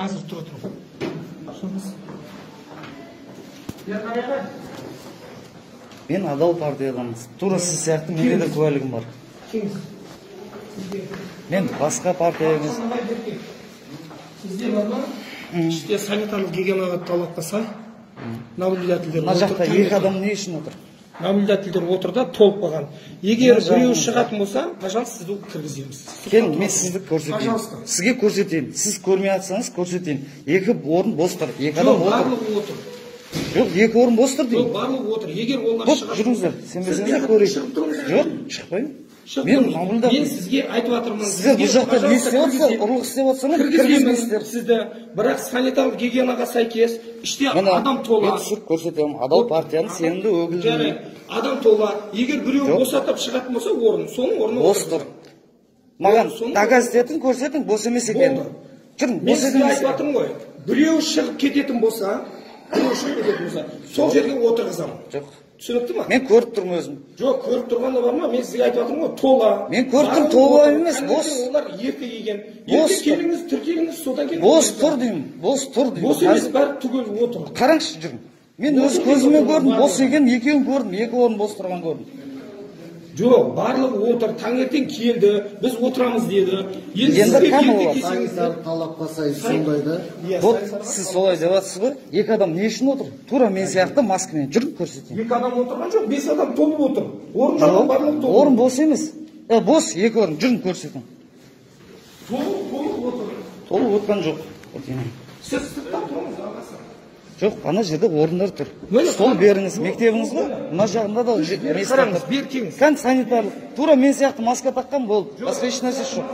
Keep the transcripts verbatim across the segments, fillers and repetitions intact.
қазір тұра тұрмын. Мен адал партиядамын. Тура сіз сияқты менде де куәлігім бар. Мен басқа партия емес. Сізде бар ма? Іште санитарлық гигиенаға талапқа сай. Наблюдательдер. Мына жақта екі адам не үшін отыр? Наблюдательдер отыр да толып қалған. Егер біреу шығатын болса, пожалуйста, сізді кіргіземіз. Кел, мен сізді көрсетейін. Сізге көрсетейін. Сіз көрмей атсаңыз көрсетейін. Екі орын бос тұр. Екі адам отыр. Барлығы отыр. Жоқ, екі орын бос тұр деймін. Барлығы отыр. Егер олар шығатын. Жүріңіздер. Сенбесеңіздер көрейік. Жоқ, шықпаймын. Мен мамылдап. Мен сізге айтып жатырмын. Сіздер бұл жақта не істеп отырсыз? Ұрлық істеп отырсаңыз кіргізмейсіздер. Сізді, бірақ санитарлық гигиенаға сәйкес іште адам тола. Мен түсіріп көрсетемін. Адал партияның сенімді өкілі. Адам тола. Егер біреу босатып шығатын болса, орын, соның орны бос тұр. Маған доказ етін көрсетің, бос емес екен. Жүрін, мен сізге айтып жатырмын ғой. Біреу шығып кететін болса, біреу шығып кететін болса, сол жерге отырғызамын. Жоқ. Түсінікті ма? Мен көріп тұрмын өзім. Жоқ, көріп тұрғанда бар ма? Мен сізге айтып жатырмын ғой, тола. Мен көріп тұрмын, тола емес, бос. Олар еркі киген. Еркі келіңіз, тіркеліңіз, содан кейін. Бос тұр деймін, бос тұр деймін. Бос емес, бәрі түгел отыр. Қараңызшы, жүрін. Мен өз көзіммен көрдім, бос екен, екеуін көрдім, екі орын бос тұрған көрдім. Жоқ, барлығы отыр, таңертең келді, біз отырамыз деді. Енді кәм олар? Санитарлық талапқа сай сондай да. Вот, сіз солай деп жатсыз ғой, екі адам не үшін отыр? Тура мен сияқты маскамен жүрін көрсетейін. Екі адам отырған жоқ, бес адам толып отыр. Орын жоқ, барлығы толып. Орын бос емес. Е, бос, екі орын, жүрін көрсетейін. Толып отыр. Толып отқан жоқ. Сіз сыртта тұрыңыз, ағасы. Жоқ, ана жерде орындар тұр. Стол беріңіз, мектебіңіз ғой. Мына жағында да қараңыз, бер кеңіз. Қан санитарлық. Тура мен сияқты маска таққан болды. Басқа еш нәрсе жоқ.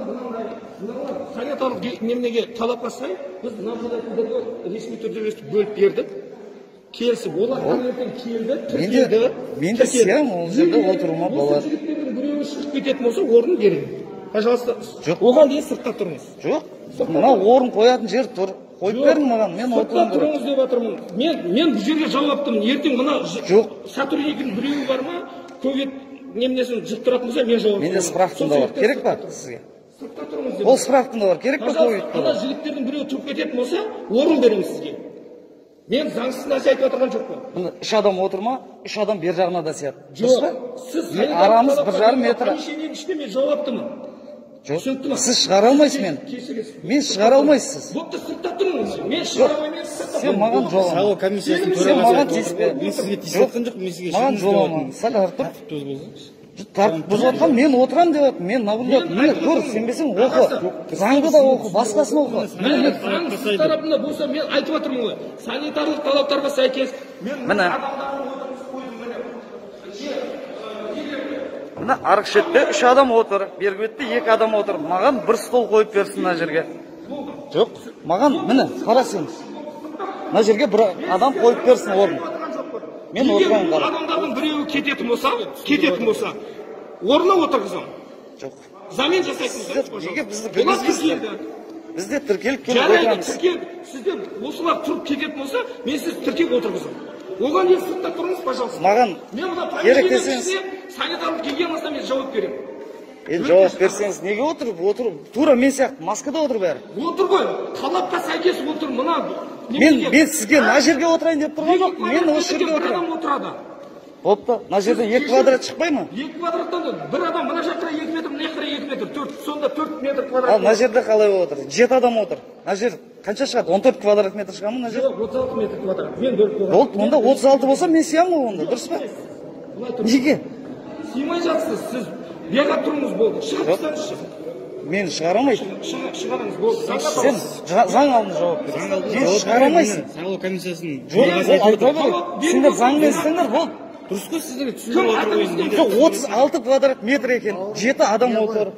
Санитарлық немнеге талапқа сай, біз наблюдательдерге ресми түрде бөліп бердік. Келісіп, олар таңертең келді, тіркелді. Мен де сиям, ол жерде отыруыма болады. Жігіттердің біреуі шығып кететін болса, орын беремін. Пожалуйста, оған дейін сыртта тұрыңыз. Жоқ, мына орын қоятын жер тұр. Қойып берің маған, мен отыруым керек. Тұрыңыз деп жатырмын. Мен мен бұл жерге жауаптымын. Ертең мына жоқ сотрудниктің біреуі бар ма? Ковид немнесін жұқтыратын болса, мен жауап. Менде справкам да бар. Керек па сізге? Сыртта тұрыңыз деп. Ол справкам да бар. Керек па ковид? Ана жігіттердің біреуі тұрып кететін болса, орын беремін сізге. Мен заңсыз нәрсе айтып отырған жоқпын. Мына үш адам отыр ма? Үш адам бер жағына да сияды. Жоқ. Сіз арамыз бір жарым метр. Помещениенің ішінде мен жауаптымын. Жоқ, сіз шығара алмайсыз мен. Мен шығара алмайсыз. Бопты сыртта тұрыңыз. Мен шығара алмаймын, сыртта. Сен маған жолама. Сайлау комиссиясының төрағасы. Маған тиіспе. Мен сізге тиісіп жоқ, мен сізге маған жолама. Сәл артып тұр. Тәртіп бұзып жатқан мен отырам деп жатырмын. Мен наблюдат. Мені көр, сенбесең оқы. Заңды да оқы, басқасын оқы. Заңсыз тарапында болса мен айтып жатырмын ғой. Санитарлық талаптарға сәйкес мен міне мына арық шетте үш адам отыр, бергі бетте екі адам отыр. Маған бір стол қойып берсін мына жерге. Жоқ, маған міне қарасаңыз. Мына жерге бір адам қойып берсін орын. Мен отырамын қара. Адамдардың біреуі кететін болса, кететін болса, орнына отырғызамын. Жоқ. Замен жасайтын болса, неге бізді кіргізбейсіздер? Бізде тіркеліп келіп отырамыз. Сізде осылар тұрып кететін болса, мен сіз тіркеп отырғызамын. Оған не сыртта тұрыңыз, пожалуйста. Маған керек десеңіз, санитарлық гигиенасына мен жауап беремін. Енді жауап берсеңіз, неге отырып, отырып, тура мен сияқты маскада отыр бәрі. Отыр ғой, талапқа сәйкес отыр, мына. Мен мен сізге мына жерге отырайын деп тұрған жоқ, мен осы жерге отырамын. Бопты, мына жерде екі квадрат шықпай ма? екі квадраттан бір адам мына жаққа екі метр, мына жаққа екі метр, төрт, сонда төрт метр квадрат. Ал мына жерде қалай отыр? жеті адам отыр. Мына жер қанша шығады? он төрт квадрат метр шыға ма мына жер? отыз алты метр квадрат. Мен бөліп қойғам. Болды, онда отыз алты болса мен сиямын ғой онда, дұрыс па? Неге? Сыймай жатсыз, сіз бияға тұрыңыз болды. Шығып тастаңызшы. Мен шығара алмайсың. Шығарыңыз болды. Сен заң алдында жауап бер. Сен шығара алмайсың. Сайлау комиссиясының жоқ, сендер заңмен істеңдер, болды. Дұрыс қой, сіздерге түсіндіріп отыр ғой. Жоқ, отыз алты квадрат метр екен. жеті адам отыр.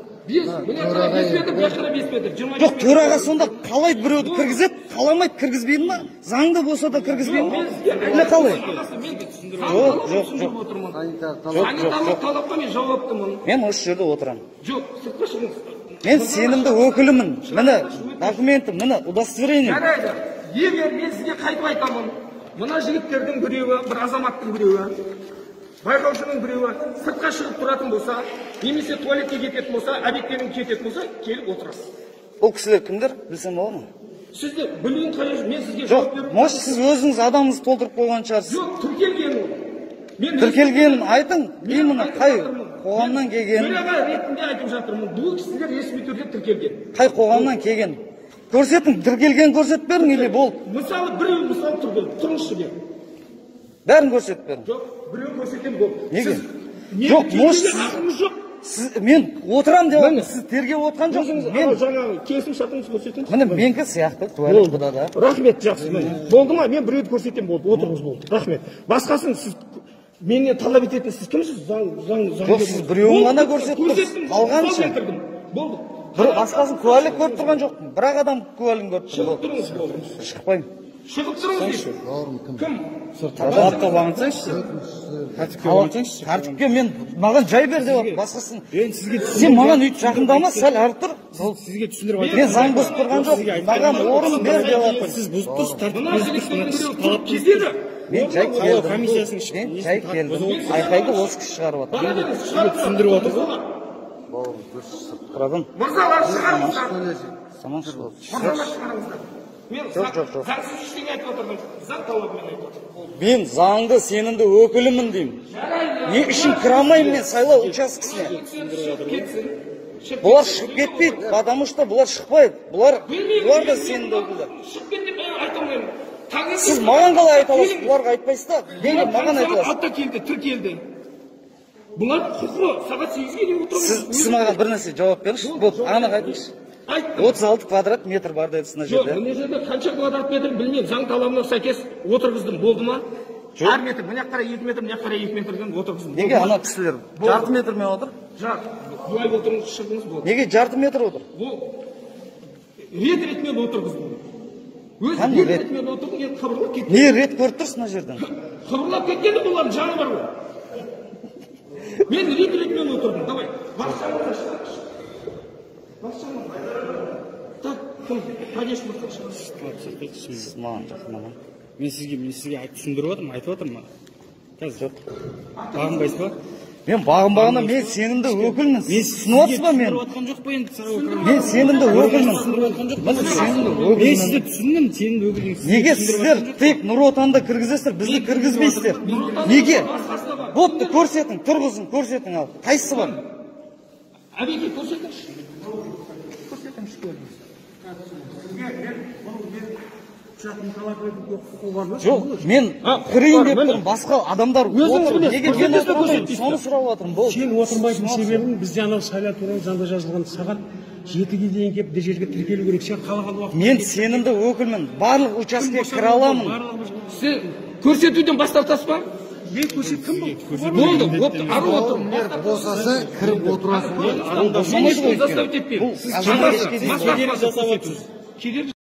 Жоқ, төраға сонда қалай біреуді кіргізеді, қаламайды кіргізбейді ма? Заңды болса да кіргізбейді ма? Әлі қалай? Жоқ, жоқ, жоқ. Санитарлық талапқа мен жауаптымын. Мен осы жерде отырамын. Жоқ, сыртқа шығыңыз. Мен сенімді өкілімін. Міне, документім, міне, удостоверением. Жарайды. Егер мен сізге қайтып айтамын, мына жігіттердің біреуі, бір азаматтың біреуі, байқаушының біреуі сыртқа шығып тұратын болса, немесе туалетке кететін болса, объекттерін кететін болса, келіп отырасыз. Ол кісілер кімдер? Білсем болады ма? Сізді білуің қажет, мен сізге Жоқ, жауап беруім. может сіз өзіңіз адамыңызды толтырып қойған шығарсыз. Жоқ, тіркелген ол. Мен Тіркелгенін айтың, именно қай қоғамнан келген, Төраға ретінде айтып жатырмын. Бұл кісілер ресми түрде тіркелген. қай қоғамнан келген. Көрсетің, тіркелген көрсетіп берің, или болды. Мысалы біреу мысалы тұрды, тұрыңызшы деп. Бәрін көрсетіп берің. Жоқ, біреу көрсеткен болды. Неге? Сіз- Жоқ, Менің может, тергеуге сіз- хақыңыз жоқ. Сіз, мен отырам деп отырмын, сіз тергеп отқан Өзіңіз жоқсыз. Мен, жаңағы келісім шартыңызды көрсетіңіз. міне менікі сияқты куәлік бұда да. Рахмет, жақсы. Міне. Болды ма? Мен біреуді көрсетем болды. Отырыңыз болды. Рахмет. Басқасын сіз менен талап ететін сіз кімсіз? Заң, заң, заң. Жоқ, сіз біреуін ғана көрсеттіңіз. Көрсеттім. Қалғанша. Сол келтірдім. Болды. Бір басқасын куәлік көріп тұрған жоқпын. Бір ақ адам куәлігін көріп тұрмын. Шығып тұрыңыз болды. Шықпаймын. Шығып тұрыңыз дейсіз. Кім? Талапқа бағынсаңызшы. Тәртіпке бағынсаңызшы. Тәртіпке мен маған жай бер деп отыр, басқасын. Мен сізге Сен маған өйтіп жақындама, сәл әріп тұр. сізге түсіндіріп айтамын. Мен заң бұзып тұрған жоқ. Маған орын бер деп отыр. Сіз бұзып тұрсыз, тәртіп Мына бұзып тұрсыз. жігіттердің Мына сіз біреуі талап кездеді. Мен жай Сайлау келдім. комиссиясының ішінде Мен жай келдім. Айқайды осы кісі шығарып отыр. Сізге түсіндіріп отырсыз. Құрадым. Мырзалар шығарыңыздар. Саман шығып. Мырзалар шығарыңыздар. Мен Жоқ, жоқ, жоқ. заңсыз ештеңе айтып отырмын. Заң талабымен айтып отырмын. Мен заңды сенімді өкілімін деймін. Не үшін кіре алмаймын мен сайлау учаскесіне? Бұлар шығып кетпейді, потому что бұлар шықпайды. Бұлар, бұлар да сенімді өкілдер. Шығып кет деп мен айта алмаймын. Таңертең- Сіз маған қалай айта аласыз? Бұларға айтпайсыз да. Неге маған айта аласыз? Атта келді, тіркелді. Бұлар құқы сағат сегізге дейін отыру. Сіз, сіз маған бір нәрсе жауап беріңізші. Болды, анық айтыңызшы. Айттым. отыз алты квадрат метр бар деді мына Жоқ, жерде. мына жерде қанша квадрат метр білмеймін. Заң талабына сәйкес отырғыздым. Болды ма? Әр метр, мына жақтара екі метр, мына жақтара екі метрден отырғыздым. Неге ана кісілер жарты метрмен отыр? Жақ. Бұлай отырыңыз, шығыңыз болды. Неге жарты метр отыр? Бұл рет ретімен отырғыздым. Өз Қандай рет рет? ретімен отырдым, енді қыбырлап кетті. Не рет көріп тұрсыз мына жерден? Қыбырлап кеткенде бұлардың жаны бар ғой. Мен рет ретімен отырдым. Давай. Бақшамызға шығаршы. Бақшамызға. Так, кім? Конечно, шығаршы. Сіз маған жақындамаңыз. Мен сізге, мен сізге айт- түсіндіріп отырмын, айтып отырмын. Қазір бағынбайсыз ба? Мен бағынбағанда мен сенімді өкілмін. Мен Түсініп отырсыз ба мен? түсіндіріп отқан жоқ па енді? Мен сенімді өкілмін. Түсіндіріп отқан жоқ. Міне сенімді Мен өкілмін. сізді түсіндім, сенің өкіліңіз. Неге сіздер тек Нұр Отанды кіргізесіздер, бізді кіргізбейсіздер? Неге? Бопты көрсетің, тұрғызын көрсетің ал. Қайсысы бар? Әбеке көрсетіңізші. Жоқ, мен кірейін деп тұрмын, басқа адамдар отыр. Неге мен отырмаймын? Соны сұрап отырмын. Болды. Сен отырмайтын себебің бізде анау сайлау туралы заңда жазылған сағат жетіге дейін келіп бір жерге тіркелу керек. Сен қалаған уақытта Мен сенімді өкілмін. Барлық учаскеге кіре аламын. Сіз көрсетуден бас тартасыз ба? мен көрсеткім бұл? Болды, бопты, ары отырмын. Босаса кіріп отырасың. Мен ешкім заставить етпеймін. Бұл Сіз кедергі жасап отырсыз. Кедергі